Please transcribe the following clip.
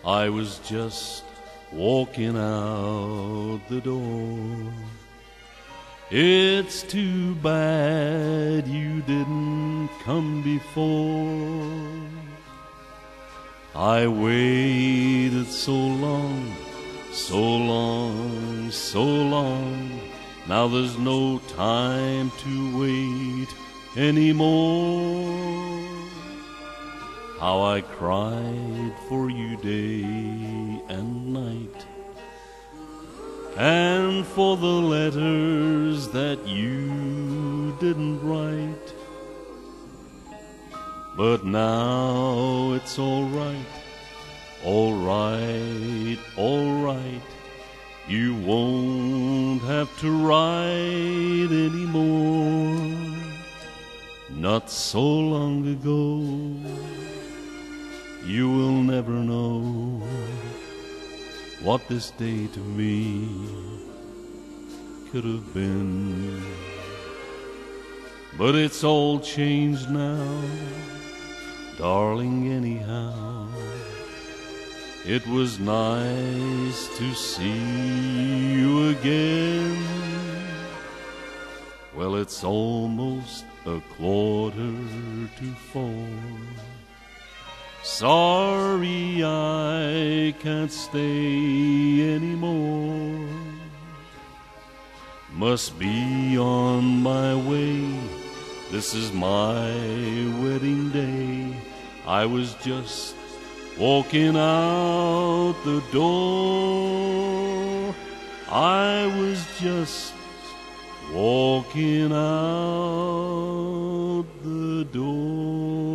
I was just walking out the door. It's too bad you didn't come before. I waited so long, so long, so long. Now there's no time to wait anymore. How I cried for you day and night, and for the letters that you didn't write. But now it's all right, all right, all right. You won't have to write anymore. Not so long ago, you will never know what this day to me could have been. But it's all changed now, darling, anyhow. It was nice to see you again. Well, it's almost 3:45. Sorry I can't stay anymore. Must be on my way. This is my wedding day. I was just walking out the door. I was just walking out the door.